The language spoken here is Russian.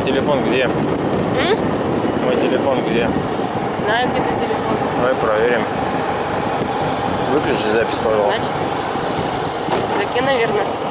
телефон где? Мой телефон где? Знаю, где ты телефон. Давай проверим. Выключи запись, пожалуйста. Значит, в рюкзаке, наверное.